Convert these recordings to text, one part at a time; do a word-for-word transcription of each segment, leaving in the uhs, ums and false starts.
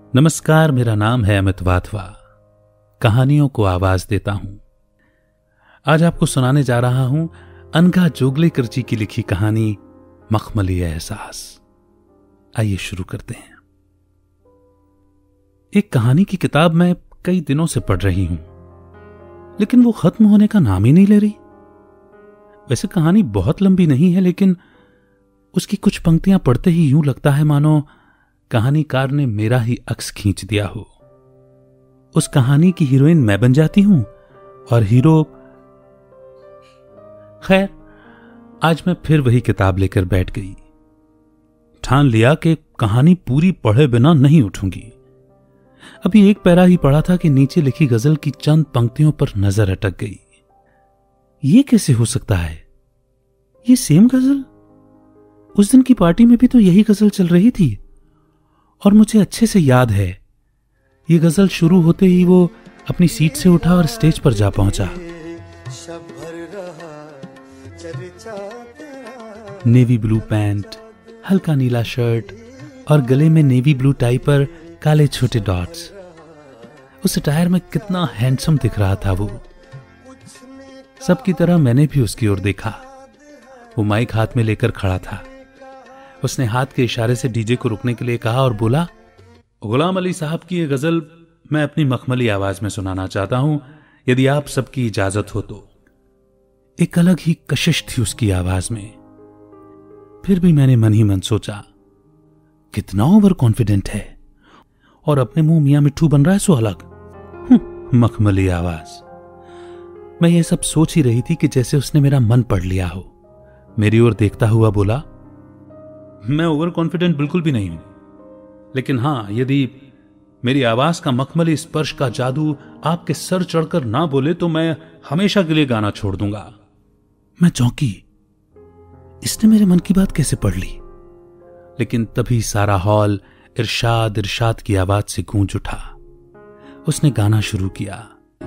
नमस्कार, मेरा नाम है अमित वाधवा। कहानियों को आवाज देता हूं। आज आपको सुनाने जा रहा हूं अनघा जोगलेकर जी की लिखी कहानी मखमली एहसास। आइए शुरू करते हैं। एक कहानी की किताब मैं कई दिनों से पढ़ रही हूं, लेकिन वो खत्म होने का नाम ही नहीं ले रही। वैसे कहानी बहुत लंबी नहीं है, लेकिन उसकी कुछ पंक्तियां पढ़ते ही यूं लगता है मानो कहानीकार ने मेरा ही अक्स खींच दिया हो। उस कहानी की हीरोइन मैं बन जाती हूं और हीरो। खैर, आज मैं फिर वही किताब लेकर बैठ गई। ठान लिया कि कहानी पूरी पढ़े बिना नहीं उठूंगी। अभी एक पैरा ही पढ़ा था कि नीचे लिखी गजल की चंद पंक्तियों पर नजर अटक गई। ये कैसे हो सकता है? ये सेम गजल? उस दिन की पार्टी में भी तो यही गजल चल रही थी और मुझे अच्छे से याद है। ये गजल शुरू होते ही वो अपनी सीट से उठा और स्टेज पर जा पहुंचा। नेवी ब्लू पैंट, हल्का नीला शर्ट और गले में नेवी ब्लू टाई पर काले छोटे डॉट्स। उस अटायर में कितना हैंडसम दिख रहा था वो। सबकी तरह मैंने भी उसकी ओर देखा। वो माइक हाथ में लेकर खड़ा था। उसने हाथ के इशारे से डीजे को रुकने के लिए कहा और बोला, गुलाम अली साहब की ये गजल मैं अपनी मखमली आवाज में सुनाना चाहता हूं, यदि आप सबकी इजाजत हो तो। एक अलग ही कशिश थी उसकी आवाज में। फिर भी मैंने मन ही मन सोचा, कितना ओवर कॉन्फिडेंट है और अपने मुंह मियां मिट्ठू बन रहा है सो अलग। मखमली आवाज। मैं ये सब सोच ही रही थी कि जैसे उसने मेरा मन पढ़ लिया हो। मेरी ओर देखता हुआ बोला, मैं ओवर कॉन्फिडेंट बिल्कुल भी नहीं हूं, लेकिन हां, यदि मेरी आवाज का मखमली स्पर्श का जादू आपके सर चढ़कर ना बोले तो मैं हमेशा के लिए गाना छोड़ दूंगा। मैं चौंकी। इसने मेरे मन की बात कैसे पढ़ ली? लेकिन तभी सारा हॉल इरशाद इरशाद की आवाज से गूंज उठा। उसने गाना शुरू किया।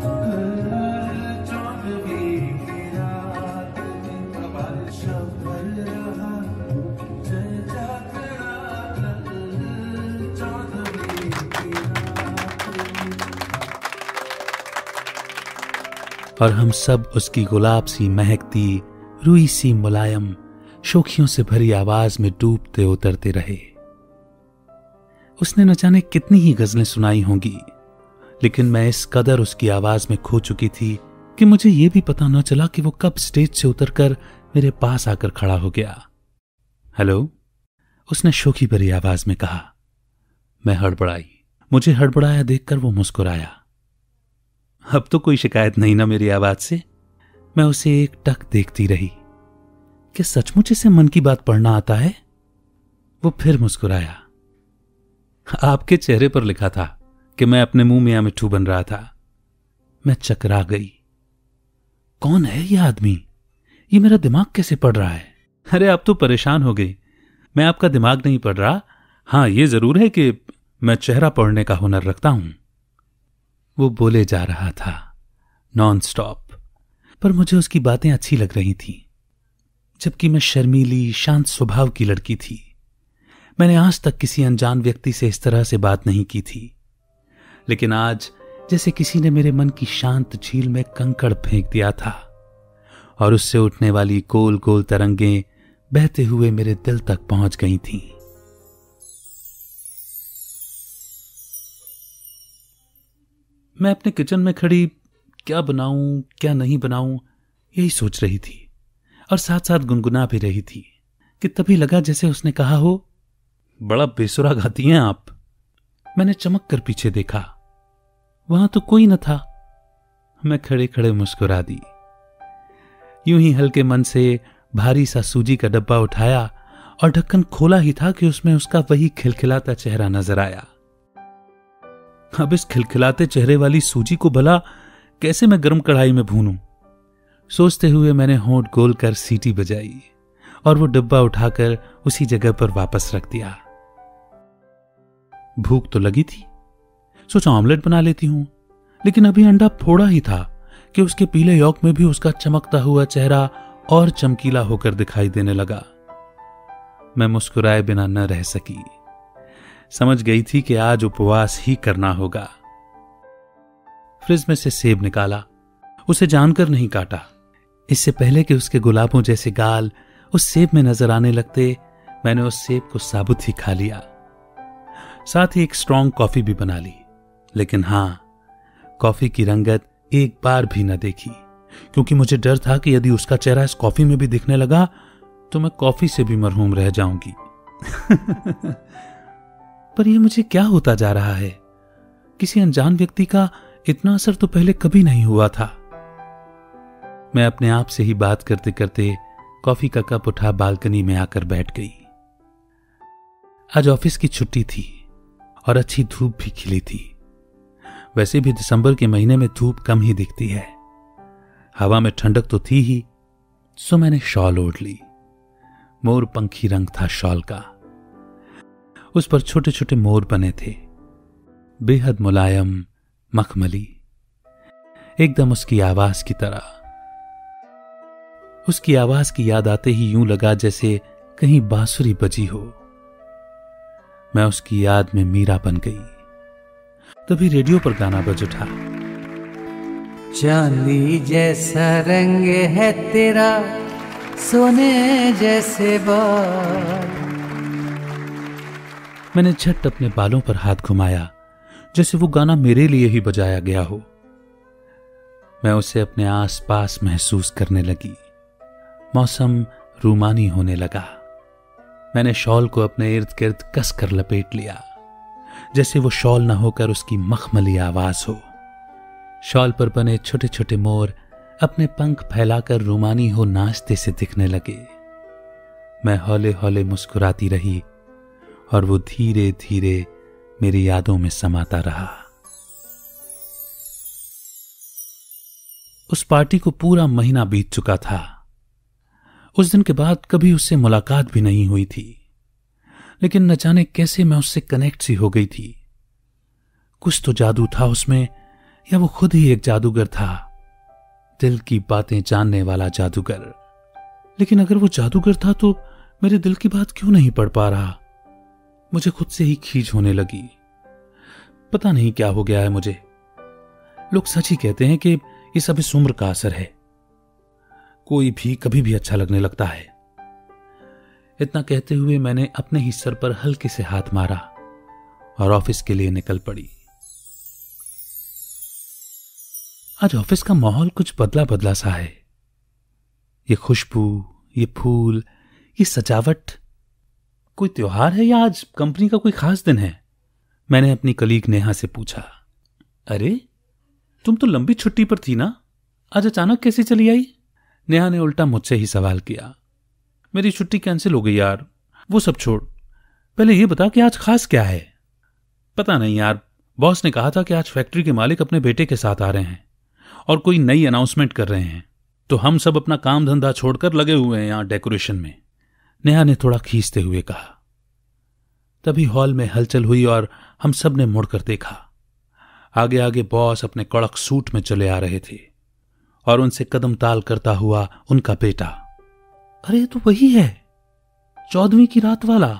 और हम सब उसकी गुलाब सी महकती, रुई सी मुलायम, शोखियों से भरी आवाज में डूबते उतरते रहे। उसने न जाने कितनी ही गजलें सुनाई होंगी, लेकिन मैं इस कदर उसकी आवाज में खो चुकी थी कि मुझे यह भी पता न चला कि वो कब स्टेज से उतरकर मेरे पास आकर खड़ा हो गया। हेलो, उसने शोखी भरी आवाज में कहा। मैं हड़बड़ाई। मुझे हड़बड़ाया देखकर वो मुस्कुराया। अब तो कोई शिकायत नहीं ना मेरी आवाज से? मैं उसे एक टक देखती रही। क्या सचमुच इसे मन की बात पढ़ना आता है? वो फिर मुस्कुराया। आपके चेहरे पर लिखा था कि मैं अपने मुंह मियां मिट्ठू बन रहा था। मैं चकरा गई। कौन है ये आदमी? ये मेरा दिमाग कैसे पढ़ रहा है? अरे, आप तो परेशान हो गई। मैं आपका दिमाग नहीं पढ़ रहा। हां, ये जरूर है कि मैं चेहरा पढ़ने का हुनर रखता हूं। वो बोले जा रहा था नॉन स्टॉप, पर मुझे उसकी बातें अच्छी लग रही थीं, जबकि मैं शर्मीली, शांत स्वभाव की लड़की थी। मैंने आज तक किसी अनजान व्यक्ति से इस तरह से बात नहीं की थी, लेकिन आज जैसे किसी ने मेरे मन की शांत झील में कंकड़ फेंक दिया था और उससे उठने वाली गोल गोल तरंगें बहते हुए मेरे दिल तक पहुंच गई थीं। मैं अपने किचन में खड़ी क्या बनाऊं क्या नहीं बनाऊं यही सोच रही थी और साथ साथ गुनगुना भी रही थी कि तभी लगा जैसे उसने कहा हो, बड़ा बेसुरा गाती हैं आप। मैंने चमक कर पीछे देखा। वहां तो कोई न था। मैं खड़े खड़े मुस्कुरा दी। यूं ही हल्के मन से भारी सा सूजी का डब्बा उठाया और ढक्कन खोला ही था कि उसमें उसका वही खिलखिलाता चेहरा नजर आया। अब इस खिलखिलाते चेहरे वाली सूजी को भला कैसे मैं गर्म कढ़ाई में भूनूं? सोचते हुए मैंने होंठ गोल कर सीटी बजाई और वो डब्बा उठाकर उसी जगह पर वापस रख दिया। भूख तो लगी थी, सोचा ऑमलेट बना लेती हूं, लेकिन अभी अंडा फोड़ा ही था कि उसके पीले यॉक में भी उसका चमकता हुआ चेहरा और चमकीला होकर दिखाई देने लगा। मैं मुस्कुराए बिना न रह सकी। समझ गई थी कि आज उपवास ही करना होगा। फ्रिज में से सेब निकाला, उसे जानकर नहीं काटा। इससे पहले कि उसके गुलाबों जैसे गाल उस सेब में नजर आने लगते, मैंने उस सेब को साबुत ही खा लिया। साथ ही एक स्ट्रॉन्ग कॉफी भी बना ली, लेकिन हां, कॉफी की रंगत एक बार भी न देखी, क्योंकि मुझे डर था कि यदि उसका चेहरा इस कॉफी में भी दिखने लगा तो मैं कॉफी से भी मरहूम रह जाऊंगी। पर यह मुझे क्या होता जा रहा है? किसी अनजान व्यक्ति का इतना असर तो पहले कभी नहीं हुआ था। मैं अपने आप से ही बात करते करते कॉफी का कप उठा बालकनी में आकर बैठ गई। आज ऑफिस की छुट्टी थी और अच्छी धूप भी खिली थी। वैसे भी दिसंबर के महीने में धूप कम ही दिखती है। हवा में ठंडक तो थी ही, सो मैंने शॉल ओढ़ ली। मोर पंखी रंग था शॉल का। उस पर छोटे छोटे मोर बने थे, बेहद मुलायम, मखमली, एकदम उसकी आवाज की तरह। उसकी आवाज की याद आते ही यूं लगा जैसे कहीं बांसुरी बजी हो। मैं उसकी याद में मीरा बन गई। तभी रेडियो पर गाना बज उठा। चांदी जैसा रंग है तेरा, सोने जैसे बाल। मैंने झट अपने बालों पर हाथ घुमाया, जैसे वो गाना मेरे लिए ही बजाया गया हो। मैं उसे अपने आसपास महसूस करने लगी। मौसम रूमानी होने लगा। मैंने शॉल को अपने इर्द गिर्द कसकर लपेट लिया, जैसे वो शॉल न होकर उसकी मखमली आवाज हो। शॉल पर बने छोटे छोटे मोर अपने पंख फैलाकर रूमानी हो नाचते से दिखने लगे। मैं हौले हौले मुस्कुराती रही और वो धीरे धीरे मेरी यादों में समाता रहा। उस पार्टी को पूरा महीना बीत चुका था। उस दिन के बाद कभी उससे मुलाकात भी नहीं हुई थी, लेकिन न जाने कैसे मैं उससे कनेक्ट सी हो गई थी। कुछ तो जादू था उसमें, या वो खुद ही एक जादूगर था, दिल की बातें जानने वाला जादूगर। लेकिन अगर वो जादूगर था तो मेरे दिल की बात क्यों नहीं पढ़ पा रहा? मुझे खुद से ही खींच होने लगी। पता नहीं क्या हो गया है मुझे। लोग सच ही कहते हैं कि ये सब इस उम्र का असर है। कोई भी कभी भी अच्छा लगने लगता है। इतना कहते हुए मैंने अपने ही सर पर हल्के से हाथ मारा और ऑफिस के लिए निकल पड़ी। आज ऑफिस का माहौल कुछ बदला बदला सा है। ये खुशबू, ये फूल, ये सजावट, कोई त्योहार है या आज कंपनी का कोई खास दिन है? मैंने अपनी कलीग नेहा से पूछा। अरे, तुम तो लंबी छुट्टी पर थी ना, आज अचानक कैसे चली आई? नेहा ने उल्टा मुझसे ही सवाल किया। मेरी छुट्टी कैंसिल हो गई यार। वो सब छोड़, पहले ये बता कि आज खास क्या है? पता नहीं यार, बॉस ने कहा था कि आज फैक्ट्री के मालिक अपने बेटे के साथ आ रहे हैं और कोई नई अनाउंसमेंट कर रहे हैं, तो हम सब अपना काम धंधा छोड़कर लगे हुए हैं यहां डेकोरेशन में, नेहा ने थोड़ा खींचते हुए कहा। तभी हॉल में हलचल हुई और हम सब ने मुड़कर देखा। आगे आगे बॉस अपने कड़क सूट में चले आ रहे थे और उनसे कदम ताल करता हुआ उनका बेटा। अरे तो वही है, चौदहवीं की रात वाला।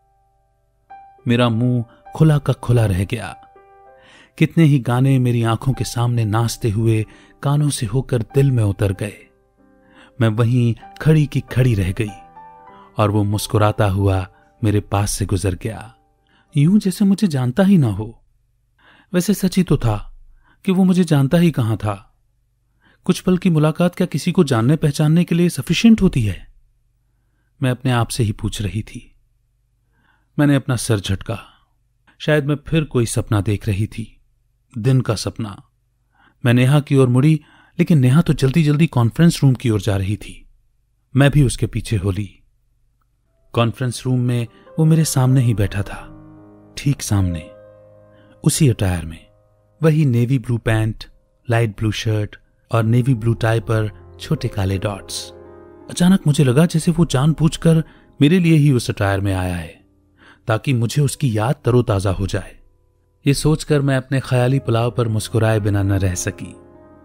मेरा मुंह खुला का खुला रह गया। कितने ही गाने मेरी आंखों के सामने नाचते हुए कानों से होकर दिल में उतर गए। मैं वहीं खड़ी की खड़ी रह गई और वो मुस्कुराता हुआ मेरे पास से गुजर गया, यूं जैसे मुझे जानता ही ना हो। वैसे सच ही तो था कि वो मुझे जानता ही कहां था। कुछ पल की मुलाकात क्या किसी को जानने पहचानने के लिए सफिशिएंट होती है? मैं अपने आप से ही पूछ रही थी। मैंने अपना सर झटका। शायद मैं फिर कोई सपना देख रही थी, दिन का सपना। मैं नेहा की ओर मुड़ी, लेकिन नेहा तो जल्दी जल्दी कॉन्फ्रेंस रूम की ओर जा रही थी। मैं भी उसके पीछे हो ली। कॉन्फ्रेंस रूम में वो मेरे सामने ही बैठा था, ठीक सामने, उसी अटायर में, वही navy blue pant, light blue shirt और नेवी ब्लू टाई पर छोटे काले डॉट्स। अचानक मुझे लगा जैसे वो जानबूझकर मेरे लिए ही उस अटायर में आया है, ताकि मुझे उसकी याद तरोताजा हो जाए। ये सोचकर मैं अपने ख्याली पुलाव पर मुस्कुराए बिना न रह सकी।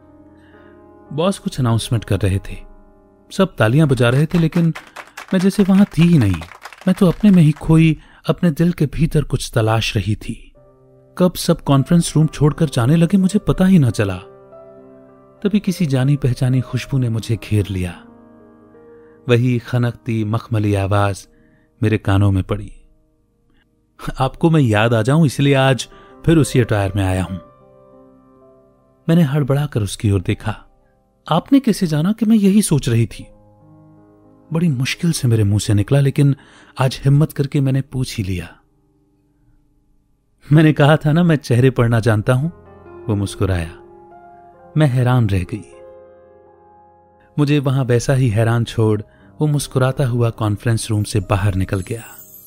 बॉस कुछ अनाउंसमेंट कर रहे थे, सब तालियां बजा रहे थे, लेकिन मैं जैसे वहां थी ही नहीं। मैं तो अपने में ही खोई अपने दिल के भीतर कुछ तलाश रही थी। कब सब कॉन्फ्रेंस रूम छोड़कर जाने लगे मुझे पता ही ना चला। तभी किसी जानी पहचानी खुशबू ने मुझे घेर लिया। वही खनकती मखमली आवाज मेरे कानों में पड़ी। आपको मैं याद आ जाऊं इसलिए आज फिर उसी अटायर में आया हूं। मैंने हड़बड़ाकर उसकी ओर देखा। आपने कैसे जाना कि मैं यही सोच रही थी? बड़ी मुश्किल से मेरे मुंह से निकला, लेकिन आज हिम्मत करके मैंने पूछ ही लिया। मैंने कहा था ना मैं चेहरे पढ़ना जानता हूं। वो मुस्कुराया। मैं हैरान रह गई। मुझे वहां वैसा ही हैरान छोड़ वो मुस्कुराता हुआ कॉन्फ्रेंस रूम से बाहर निकल गया।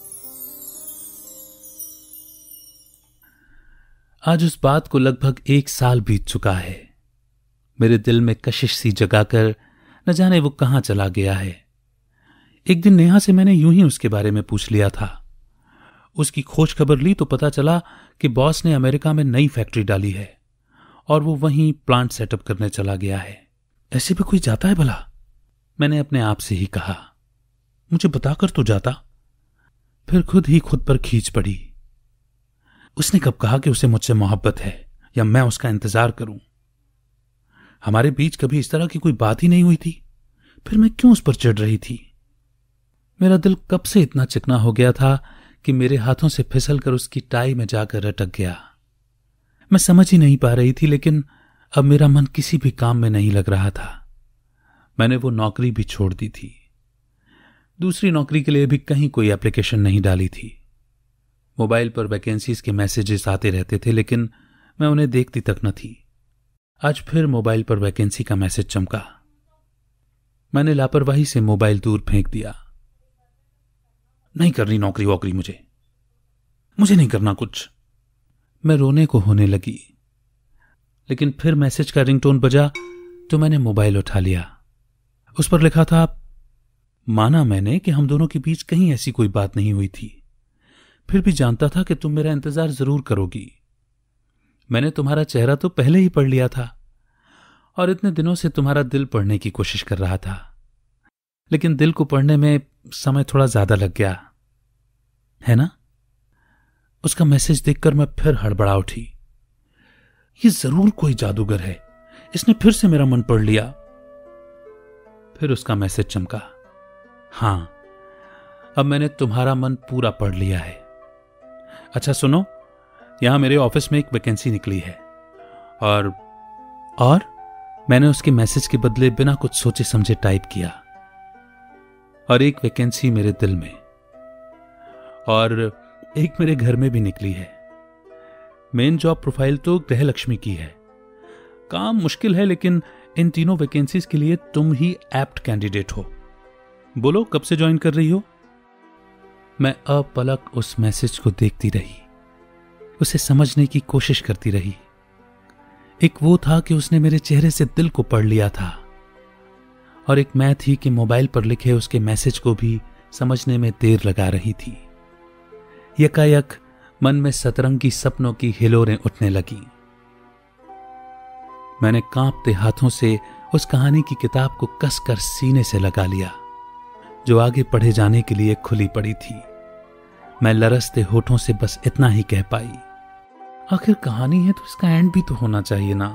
आज उस बात को लगभग एक साल बीत चुका है। मेरे दिल में कशिश सी जगाकर न जाने वो कहां चला गया है। एक दिन नेहा से मैंने यूं ही उसके बारे में पूछ लिया था। उसकी खोज खबर ली तो पता चला कि बॉस ने अमेरिका में नई फैक्ट्री डाली है और वो वहीं प्लांट सेटअप करने चला गया है। ऐसे भी कोई जाता है भला? मैंने अपने आप से ही कहा। मुझे बताकर तो जाता। फिर खुद ही खुद पर खींच पड़ी। उसने कब कहा कि उसे मुझसे मोहब्बत है या मैं उसका इंतजार करूं? हमारे बीच कभी इस तरह की कोई बात ही नहीं हुई थी। फिर मैं क्यों उस पर चिढ़ रही थी? मेरा दिल कब से इतना चिकना हो गया था कि मेरे हाथों से फिसलकर उसकी टाई में जाकर अटक गया। मैं समझ ही नहीं पा रही थी, लेकिन अब मेरा मन किसी भी काम में नहीं लग रहा था। मैंने वो नौकरी भी छोड़ दी थी। दूसरी नौकरी के लिए भी कहीं कोई एप्लीकेशन नहीं डाली थी। मोबाइल पर वैकेंसीज के मैसेजेस आते रहते थे, लेकिन मैं उन्हें देखती तक न थी। आज फिर मोबाइल पर वैकेंसी का मैसेज चमका। मैंने लापरवाही से मोबाइल दूर फेंक दिया। नहीं करनी नौकरी वोकरी, मुझे मुझे नहीं करना कुछ। मैं रोने को होने लगी, लेकिन फिर मैसेज का रिंगटोन बजा तो मैंने मोबाइल उठा लिया। उस पर लिखा था, माना मैंने कि हम दोनों के बीच कहीं ऐसी कोई बात नहीं हुई थी, फिर भी जानता था कि तुम मेरा इंतजार जरूर करोगी। मैंने तुम्हारा चेहरा तो पहले ही पढ़ लिया था और इतने दिनों से तुम्हारा दिल पढ़ने की कोशिश कर रहा था, लेकिन दिल को पढ़ने में समय थोड़ा ज्यादा लग गया है ना। उसका मैसेज देखकर मैं फिर हड़बड़ा उठी। ये जरूर कोई जादूगर है, इसने फिर से मेरा मन पढ़ लिया। फिर उसका मैसेज चमका, हां अब मैंने तुम्हारा मन पूरा पढ़ लिया है। अच्छा सुनो, यहां मेरे ऑफिस में एक वैकेंसी निकली है और और मैंने उसके मैसेज के बदले बिना कुछ सोचे समझे टाइप किया। और एक वैकेंसी मेरे दिल में और एक मेरे घर में भी निकली है। मेन जॉब प्रोफाइल तो गृह लक्ष्मी की है। काम मुश्किल है, लेकिन इन तीनों वैकेंसीज के लिए तुम ही एप्ट कैंडिडेट हो। बोलो कब से ज्वाइन कर रही हो? मैं अपलक उस मैसेज को देखती रही, उसे समझने की कोशिश करती रही। एक वो था कि उसने मेरे चेहरे से दिल को पढ़ लिया था, और एक मैं थी कि मोबाइल पर लिखे उसके मैसेज को भी समझने में देर लगा रही थी। यकायक मन में सतरंगी सपनों की हिलोरें उठने लगी। मैंने कांपते हाथों से उस कहानी की किताब को कसकर सीने से लगा लिया, जो आगे पढ़े जाने के लिए खुली पड़ी थी। मैं लरसते होठों से बस इतना ही कह पाई, आखिर कहानी है तो इसका एंड भी तो होना चाहिए ना।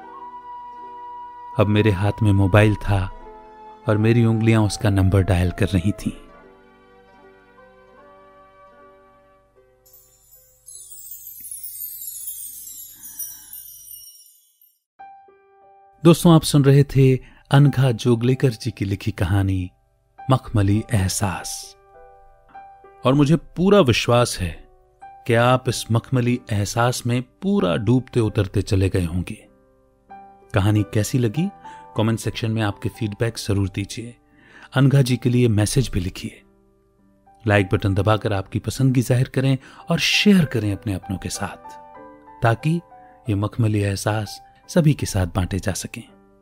अब मेरे हाथ में मोबाइल था और मेरी उंगलियां उसका नंबर डायल कर रही थीं। दोस्तों, आप सुन रहे थे अनघा जोगलेकर जी की लिखी कहानी मखमली एहसास, और मुझे पूरा विश्वास है कि आप इस मखमली एहसास में पूरा डूबते उतरते चले गए होंगे। कहानी कैसी लगी कमेंट सेक्शन में आपके फीडबैक जरूर दीजिए। अनघा जी के लिए मैसेज भी लिखिए। लाइक बटन दबाकर आपकी पसंदगी जाहिर करें और शेयर करें अपने अपनों के साथ, ताकि ये मखमली एहसास सभी के साथ बांटे जा सकें।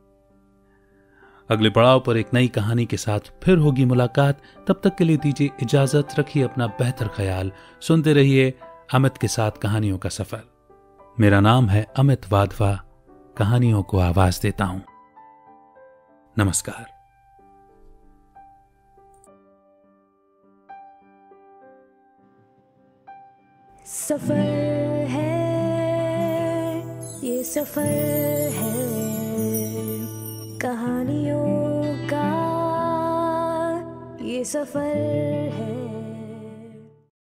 अगले पड़ाव पर एक नई कहानी के साथ फिर होगी मुलाकात। तब तक के लिए दीजिए इजाजत, रखिए अपना बेहतर ख्याल। सुनते रहिए अमित के साथ कहानियों का सफर। मेरा नाम है अमित वाधवा, कहानियों को आवाज देता हूं। नमस्कार। सफर है, ये सफर है कहानियों का, ये सफर है।